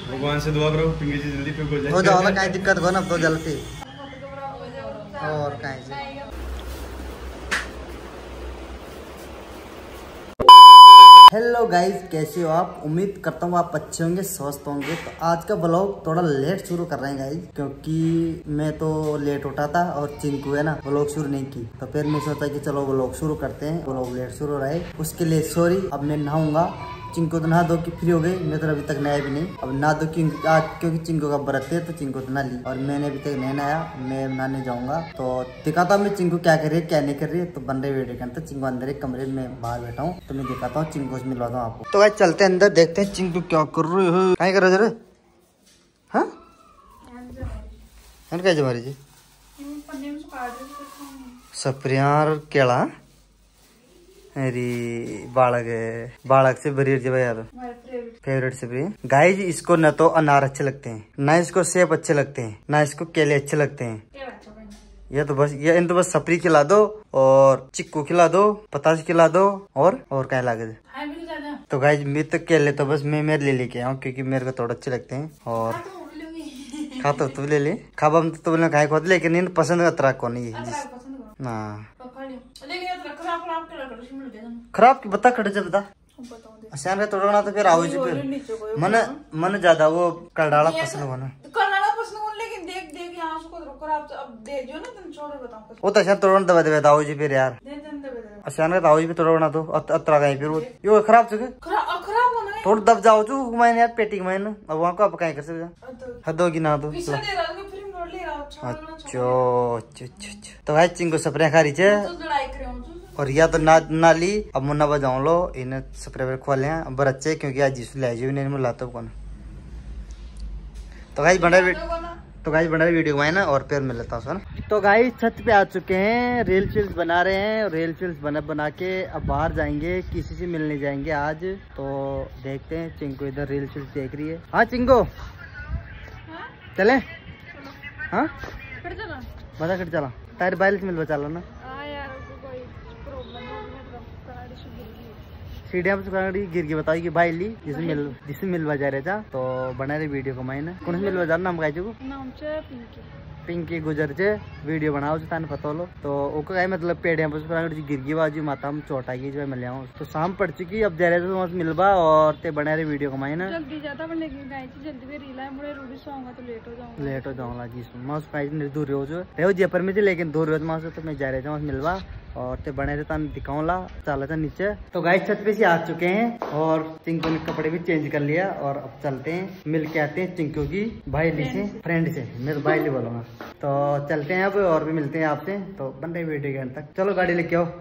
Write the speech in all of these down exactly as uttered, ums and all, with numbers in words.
भगवान से दुआ करो पिंकी जी जल्दी ठीक हो जाए। हो जाओ ना, कहीं दिक्कत हो ना तो जल्दी और कहीं से। हेलो गाइस, कैसे हो आप? उम्मीद करता हूँ आप अच्छे होंगे, स्वस्थ होंगे। तो आज का ब्लॉग थोड़ा लेट शुरू कर रहे हैं गाइस, क्योंकि मैं तो लेट उठा था और चिंकू है ना ब्लॉग शुरू नहीं की। तो फिर मैं सोचा कि चलो ब्लॉग शुरू करते हैं। ब्लॉग लेट शुरू हो रहा है, उसके लिए सॉरी। अब मैं नहाऊंगा, चिंकू तो नहा धो के फ्री हो गई, मैं तो अभी तक नहाया भी नहीं। अब नहा धो क्योंकि आज क्योंकि चिंकू का व्रत है तो चिंकू तो नहा ली और मैंने अभी तक नहीं नहाया। मैं नहाने जाऊंगा तो दिखाता हूँ मैं चिंकू क्या कर रही है क्या नहीं कर रही है। तो बन रही वीडियो के अंदर चिंकू अंदर एक कमरे में बाहर बैठा हूँ, तो मैं दिखाता हूँ चिंकू से मिलवाता हूँ आपको। तो भाई चलते हैं अंदर, देखते हैं चिंकू क्या कर रही है। क्या कर रहे हाँ क्या जमारी जी सप्रियार केला। अरे बालक है, बालक से बरीर जी यार फेवरेट से भी। गाइस इसको न तो अनार अच्छे लगते हैं, ना इसको सेब अच्छे लगते हैं, ना इसको केले अच्छे लगते हैं। ये तो बस ये इन तो बस सपरी खिला दो और चिक्कू खिला दो, पताश खिला दो और और क्या लागे। तो गाइस मैं तो केले तो बस मैं मेरे ले लेके आऊँ, क्योंकि मेरे को थोड़ा अच्छे लगते हैं। और खा तो तू ले ले खा बम तो बोले खाए खुद, लेकिन इन पसंद का तरह कौन है ना। खराब की बता खड़े बता असान तोड़ना तो फिर आओ जी फिर मन मन ज्यादा वो करडाला पसंद होना लेकिन देख देख यहाँ अब दे जो ना तुम छोड़ बताओ वो तो असान तोड़ना दबा दे आओ जी फिर यार असान का आओ जी भी तोड़ना तो अतरा गई फिर वो यो खराब चुके खराब होना थोड़ा दब जाओ चु मैंने यार पेटी में ना अब वहाँ को आप कहीं कर सकते हद होगी ना तो अच्छा तो भाई चिंको सपरे खा रही है और या तो ना ना ली। अब मुन्ना बजाऊ लो इन्हें स्प्रे खोले हैं बच्चे, क्योंकि आज जिस ले जी नहीं लाता कौन। तो गाइस बना तो गाइस बना वीडियो में ना और फिर मिल लेता हूँ। तो गाइस छत पे आ चुके हैं, रील शील्स बना रहे हैं। रील शील्स बना बना के अब बाहर जाएंगे, किसी से मिलने जाएंगे आज। तो देखते हैं चिंको इधर रील शील्स देख रही है। हाँ चिंको चले हाँ बता कट चला तार बाइल से मिलवा चलो ना सीढ़िया पे गिर के बताओ कि भाई ली जिसमें मिल जिसमें मिलवा जा रहा था। तो बना रही वीडियो को मैंने कौन से मिलवा जा नाम गाय को पिंकी गुजर से वीडियो बनाओ ताने पता लो। तो ओको गाय मतलब पेड़ गिर गई बाजू माता में चोट आई जो मिल जाऊँ। तो शाम पड़ चुकी अब जा रहे थे तो मिलवा और ते बना रहे वीडियो को मैंने लेट हो जाऊंगा जी मैं दूर हो जो जयपुर में थी, लेकिन दूर हो से तो मैं जा रहा था मिलवा और ते बने थे तान दिखाऊं ला चला था नीचे। तो गाइस छत पे से आ चुके हैं और चिंकू ने कपड़े भी चेंज कर लिया और अब चलते हैं मिल के आते हैं चिंकू की भाईली से फ्रेंड से, मैं तो भाईली बोलूंगा। तो चलते हैं अब और भी मिलते हैं आपसे। तो बन रहे वीडियो के अंत तक, चलो गाड़ी लेके आओ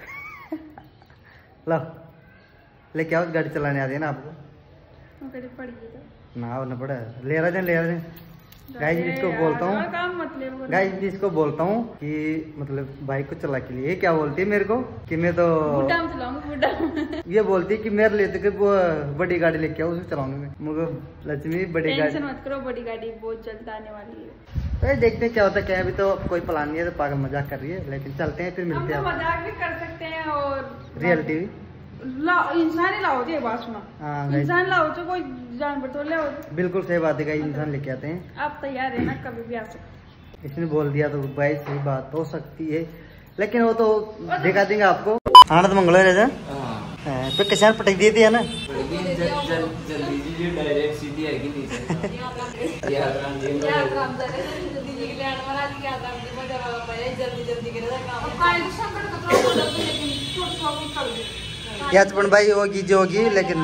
लो लेके आओ, गाड़ी चलाने आती है ना आपको ना ना पड़ा ले रहा ले रहा गाइस जिसको बोलता हूँ गाइस जिसको बोलता हूँ कि मतलब बाइक को चला के लिए क्या बोलती है मेरे को कि मैं तो ये बोलती है कि मेरे लिए तो वो बड़ी गाड़ी लेके आओ उसे चलाऊंगी मैं। मुझे लक्ष्मी बड़ी गाड़ी मत करो, बड़ी गाड़ी बहुत जल्द आने वाली है। तो देखते हैं क्या होता है क्या। अभी तो कोई प्लान नहीं है, तो पागल मजाक कर रही है, लेकिन चलते हैं फिर मिलते हैं। मजाक भी कर सकते हैं और रियलिटी भी इंसान ही लाओ ये बात सुना। हाँ इंसान लाओ तो कोई जानवर तो ले। बिल्कुल सही बात है, इंसान लेके आते हैं। आप तैयार है ना, कभी भी आ सकते। इसने बोल दिया तो भाई सही बात हो सकती है, लेकिन वो तो दिखा देंगे आपको। आनंद मंगल है पे किसान पटक दिए थे ना याचपन भाई होगी जो होगी, लेकिन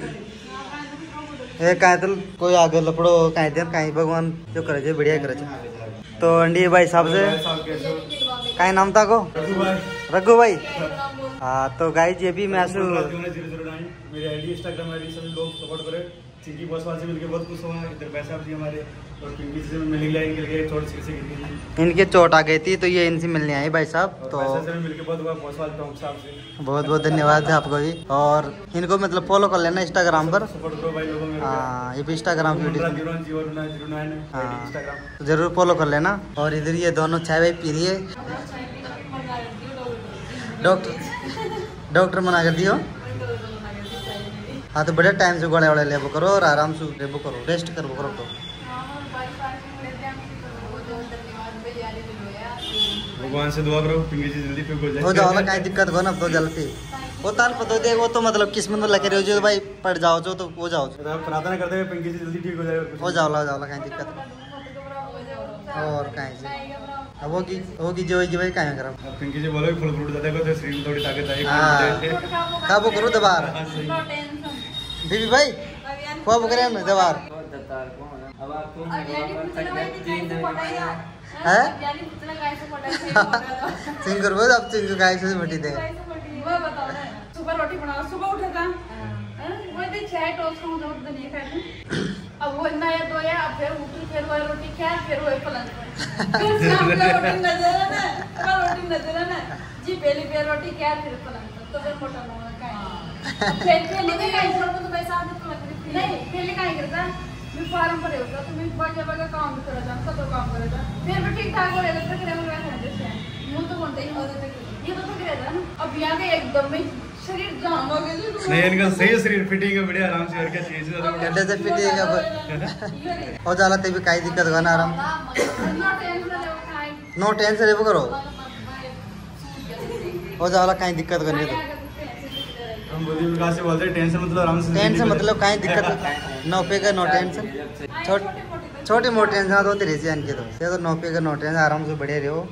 कहीं तो कोई आगे लपड़ो कहीं देर कहीं भगवान जो करे बढ़िया करे। तो अंडी भाई साहब से कहीं नाम था को रघु भाई। हाँ तो गाइस ये भी मैं मेरी आईडी इंस्टाग्राम आईडी सभी लोग सपोर्ट करें। चिंकी बॉस वाले से मिलकर बहुत खुश हुआ। इधर पैसे आप दिए हमारे और पिंकी से मिलने के चोट से इनके चोट आ गई थी तो ये इनसे मिलने आए भाई साहब। तो मिलकर बहुत हुआ बॉस वाले टॉम साहब से बहुत बहुत धन्यवाद है आपको भी। और इनको मतलब फॉलो कर लेना इंस्टाग्राम पर। सपोर्ट करो भाई लोगों में। हाँ ये भी इंस्टाग्राम हाँ जरूर फॉलो कर लेना। और इधर ये दोनों चाय वाय पी रही है। डॉक्टर डॉक्टर मना कर दियो हाँ तो बड़े टाइम से गोड़े वाले लेबो करो और आराम से लेबो करो, रेस्ट करबो करो। तो भगवान से दुआ करो पिंकी जी जल्दी ठीक हो जाए। हो जाओ ना, कहीं दिक्कत हो ना तो जल्दी वो ताल पता दे वो तो मतलब किस्मत में लगे रहो जो भाई पड़ जाओ जो तो हो जाओ, प्रार्थना करते हैं पिंकी जी जल्दी ठीक हो जाए। हो जाओ ला जाओ ला, कहीं दिक्कत और कहीं से अब वो की वो की जो होगी भाई कहीं करो। पिंकी जी बोलो फल फ्रूट ज्यादा को तो शरीर में थोड़ी ताकत आएगी। हां काबू करो दबार बीबी भाई काबू करे हम दबार अब आपको है चिंग करबो अब चिंग गाय से मटी दे वो बताओ ना, सुबह रोटी बनाओ, सुबह उठा था हैं वो दे चाय टोस्ट को दूध दे खाने। अब वो नया तो या अब फिर उठी फिर वो रोटी खा फिर वो पलंग पर फिर शाम को रोटी नजर है ना, वो रोटी नजर है ना जी, पहले फिर रोटी खा फिर पलंग पर तो फिर मोटा मोटा का फिर पहले भी काई छोड़ तो भाई साहब तो लग नहीं पहले काई करता मैं फार्म पर होता तो मैं बड़ा बड़ा काम कर रहा था, सब काम कर रहा था फिर भी ठीक ठाक हो रहा था। फिर मैं समझे मुंह तो बोलते ही होते थे ये तो फिर रहता ना। अब यहाँ के एकदम में शरीर जाम हो गया नहीं, इनका सही शरीर फिटिंग है बढ़िया, आराम से और क्या चाहिए ज्यादा गड्ढे से फिटिंग अब हो जाला ते भी काई दिक्कत हो ना, आराम नो टेंशन लेबो करो हो जाला, कहीं दिक्कत करनी तो हम बुद्धि विकास से बोलते हैं टेंशन मतलब आराम से टेंशन मतलब कहीं दिक्कत नो पे का नो टेंशन छोट छोटी मोटी टेंशन तो होती रहती है इनके तो ये तो नो पे का नो टेंशन आराम से बढ़िया रहो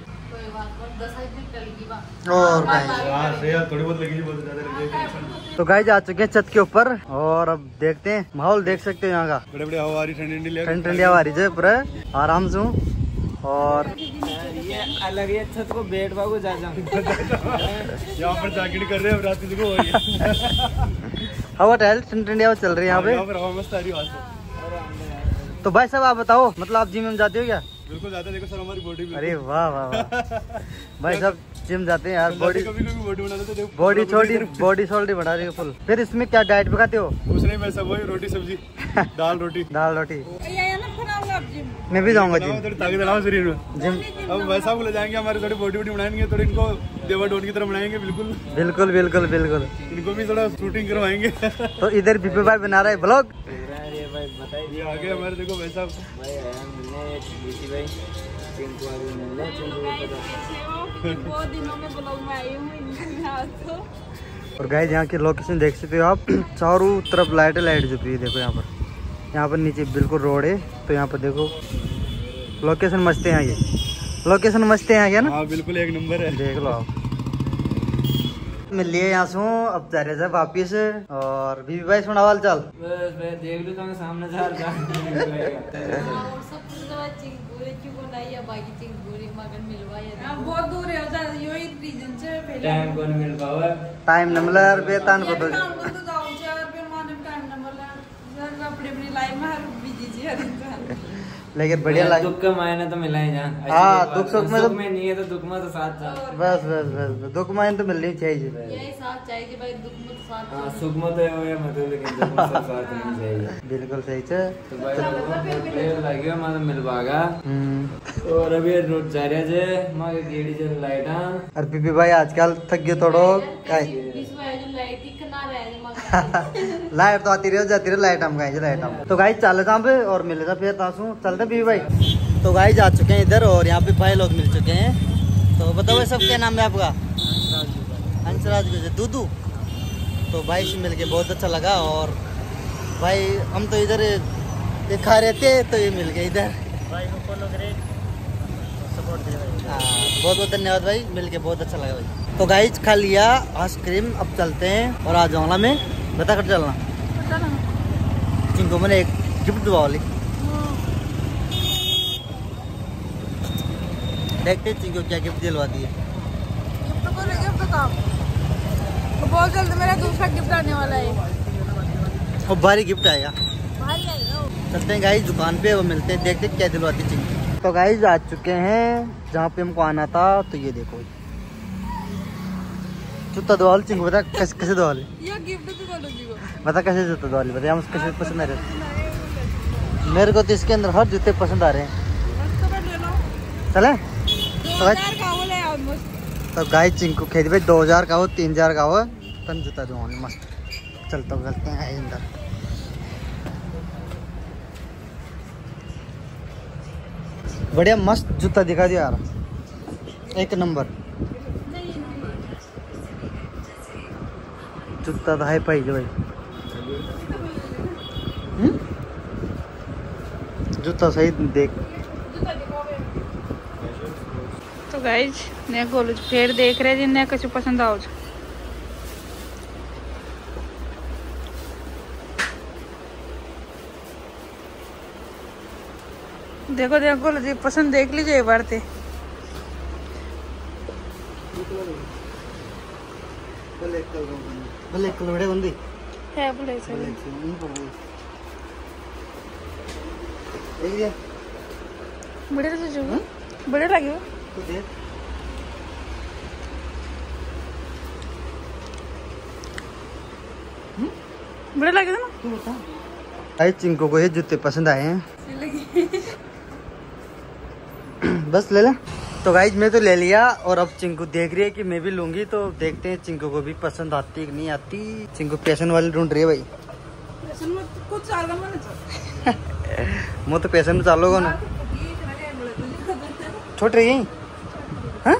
और कहीं। हां सही है, थोड़ी बहुत लगी बहुत ज्यादा लगी टेंशन। तो गाइस आ चुके हैं छत के ऊपर और अब देखते हैं माहौल, देख सकते हो यहाँ का बड़े बड़े हवा आ रही ठंडी ठंडी ठंडी ठंडी हवा आ रही है पूरा आराम से हूँ और ये अलग है छत को बैठ बाबू जा जा यहाँ पर जैकेट कर रहे हैं रात को हो रही है हवा टहल ठंडी ठंडी हवा चल रही है यहाँ पे, यहाँ पर हवा मस्त आ रही है। तो भाई साहब आप बताओ मतलब आप जिम में जाते हो क्या? बिल्कुल जाते, देखो सर हमारी बॉडी। अरे वाह वाह वाह भाई साहब जिम जाते हैं यार, बॉडी कभी कभी बॉडी बना लेते देखो बॉडी छोटी बॉडी छोटी बढ़ा रही है फुल। फिर इसमें क्या डाइट भी खाते हो? कुछ नहीं, मैं सब वही रोटी सब्जी दाल रोटी दाल रोटी। ये ना फिर आप जिम मैं भी जाऊंगा जिम, थोड़ी ताकत लाओ शरीर में। जिम अब वैसा को ले जाएंगे, हमारी थोड़ी बॉडी वॉडी बनाएंगे, थोड़ी इनको देवर डोन की तरह बनाएंगे। बिल्कुल बिल्कुल बिल्कुल बिल्कुल इनको भी थोड़ा शूटिंग करवाएंगे। तो इधर बीपी भाई बना रहा है ब्लॉग, ये आगे हमारे देखो वैसा बहुत दिनों में ब्लॉग में आई हूँ। और गाइस यहाँ की लोकेशन देख सकते हो आप, चारों तरफ लाइट लाइट जल रही है। देखो यहाँ पर यहाँ पर नीचे बिल्कुल रोड है, तो यहाँ पर देखो लोकेशन मस्त है यहाँ की, लोकेशन मस्त है यहाँ की ना। हाँ बिल्कुल एक नंबर है, देख लो आप। मैं लिए यहाँ से हूँ, अब जा रहे थे वापिस। और बीबी भाई सुना हाल चाल? बस मैं देख लूँ तो सामने जा बहुत दूर है यही रीजन से टाइम कौन मिल पावा टाइम नंबर बेतान को तो अपनी अपनी लाइफ में हर बिजी जी हर इंसान, लेकिन बढ़िया लगे। दुख का मायने तो मिला ही जहाँ। हाँ दुख सुख में तो में नहीं है तो दुख में तो साथ साथ बस बस बस दुख में तो मिलनी चाहिए। यही साथ चाहिए भाई, दुख में तो साथ हाँ सुख में तो हो या मतलब लेकिन दुख में सब साथ नहीं चाहिए। बिल्कुल सही है। तो भाई लगे मतलब मिल पाएगा। हम्म और अभी रोड जा रहे थे माँ के गेड़ी चल लाइट। और बीबी भाई आजकल थक गए थोड़ो, लाइट तो आती रही जाती रही, लाइट हम गए लाइट हम। तो गाइस चले जहाँ पे और मिले था फिर तासू चलते बीबी भाई। तो गाइस जा चुके हैं इधर और यहाँ पे भाई लोग मिल चुके हैं। तो बताओ सब क्या नाम है आपका? हंसराज दूदू। तो भाई से मिल के बहुत अच्छा लगा और भाई हम तो इधर खा रहे थे तो ये मिल गए इधर। भाई को फॉलो करें, सपोर्ट करें। हाँ बहुत बहुत धन्यवाद भाई, मिल के बहुत अच्छा लगा भाई। तो गाइस खा लिया आइसक्रीम, अब चलते हैं और आ जाऊंगा मैं बता कर चलना जिनको मैंने एक गिफ्ट दुआ ली। देखते चिंको क्या गिफ्ट दिलवाती है। गिफ्ट बोले गिफ्ट बताओ, तो बहुत जल्द मेरा दूसरा गिफ्ट आने वाला है और भारी गिफ्ट आएगा। भाई आएगा। चलते हैं गाइस दुकान पे, वो मिलते हैं, देखते क्या दिलवाती चिंको। तो गाइस आ चुके हैं जहाँ पे हमको आना था। तो ये देखो जूता दुआल चिंको, बता कैसे कैसे दुआल ये गिफ्ट तो बोलो जी, बता कैसे जूता दुआल, बता हम कैसे पसंद आ रहे हैं। मेरे को तो इसके अंदर हर जूते पसंद आ रहे हैं। चले तो गाइस चिंको खेद भाई दो हजार का हो तीन हजार का हो तन जूता दुआल मस्त। चलता हूँ, चलते हैं अंदर। बढ़िया मस्त जूता दिखा दिया यार, एक नंबर जूता तो है पाई भाई। हम्म? जूता सही देख। तो गाइज ने गोलू फिर देख रहे जिन्हें कुछ पसंद आओ। देखो देखो गोलू जी पसंद देख लीजिए एक बार ते। ब्लैक कलर बड़े बंदी है बोले से बड़े से जो बड़े लगे हो तो देख बड़े लगे थे ना। तू बता। भाई चिंको को ये जूते पसंद आए हैं। बस ले ले। तो गाइज मैं तो ले लिया और अब चिंकू देख रही है कि मैं भी लूंगी, तो देखते हैं चिंकू को भी पसंद आती है कि नहीं आती। चिंकू पैशन वाली ढूंढ रही है भाई। मैं तो पैशन में चालूंगा ना। छोट रही है हाँ?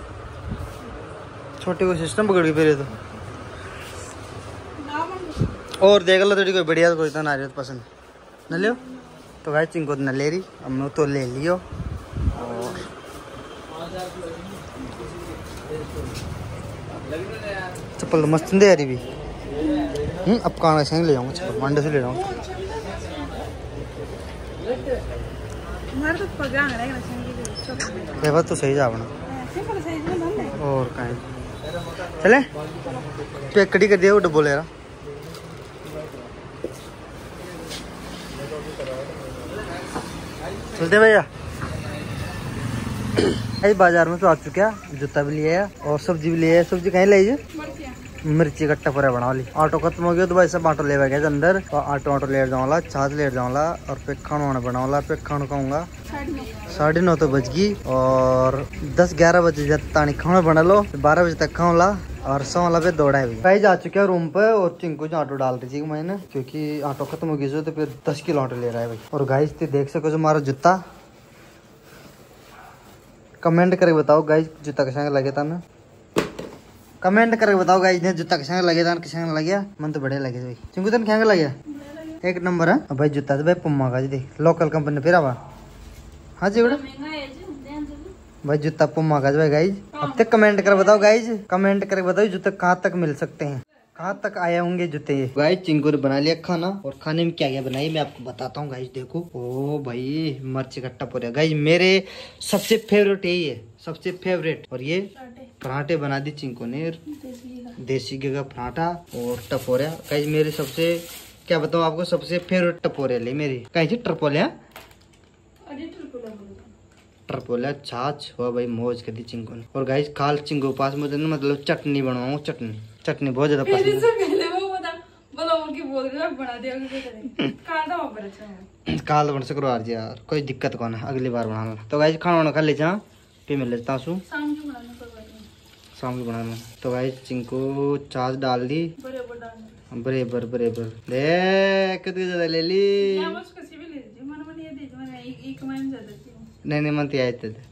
छोटे को सिस्टम पकड़ के फिर तो और देख लो थोड़ी कोई बढ़िया कोई तो नारियल पसंद न लियो। तो भाई चिंको न ले रही, अब मैं तो ले लियो। और चप्पल मस्त दे यारी भी। हम्म अब कहाँ से ले जाऊंगा चप्पल, मंडे से ले जाऊंगा। बात तो सही जा बना और कहीं चले पैक कड़ी कर दिया वो डब्बो ले रहा। चलते भैया। भाई बाजार में तो आ चुका, जूता भी लिया और सब्जी भी लिया। सब्जी कहीं लीजिए मिर्ची का टपरा बना ली। ऑटो खत्म हो गया तो भाई सब ऑटो ले गया अंदर। तो ऑटो ऑटो ले जाऊंगा, छाछ ले जाऊंगा और फिर खाना वाना बनाऊंगा। फिर खाना खाऊंगा साढ़े नौ तो बज गई और दस ग्यारह बजे जब तानी खाना बना लो, बारह बजे तक खाऊंगा और सौ वाला पे दौड़ा है। भाई जा चुके रूम पे और चिंकू जो ऑटो डाल रही थी मैंने, क्योंकि ऑटो खत्म हो गई तो फिर दस किलो ऑटो ले रहा है भाई। और गाइस देख सको जो हमारा जूता, कमेंट करके बताओ गाइस जूता कैसा लगे था ना। कमेंट करके बताओ गाइस ने जूता कैसा लगे था, कैसा लगे। मन तो बढ़िया लगे भाई। चिंकू तन क्या लगे एक नंबर है भाई जूता। तो भाई पुम्मा का जी देख लोकल कंपनी फिर आवा। हाँ जी बेटा भाई जूता पुम्मा का भाई। गाइज अब तक कमेंट कर बताओ गाइज, कमेंट करके बताओ जूते कहाँ तक मिल सकते हैं, कहाँ तक आए होंगे जूते। गाइज चिंकू ने बना लिया खाना और खाने में क्या क्या बनाई मैं आपको बताता हूँ गाइज। देखो ओ भाई मिर्ची का टपोरा गाइज, मेरे सबसे फेवरेट यही है, सबसे फेवरेट। और ये पराठे बना दी चिंकू ने, देसी घी का पराठा और टपोरा गाइज मेरे सबसे क्या बताऊँ आपको सबसे फेवरेट टपोरे ले मेरी। कहीं टरपोले टरपोला छाछ हुआ भाई मौज कर दी चिंकू ने। और गाइस काल चिंकू पास मुझे ना मतलब चटनी बनवाऊँ, चटनी चटनी बहुत ज्यादा पसंद है। काल बन सको यार जी यार, कोई दिक्कत कौन है, अगली बार बनाना। तो गाइस खाना वाना खा ले जा फिर मिल लेता हूँ शाम को बनाना। तो गाइस चिंकू छाछ डाल दी बरेबर बरेबर देख ज्यादा ले ली। नहीं नहीं मन आए थे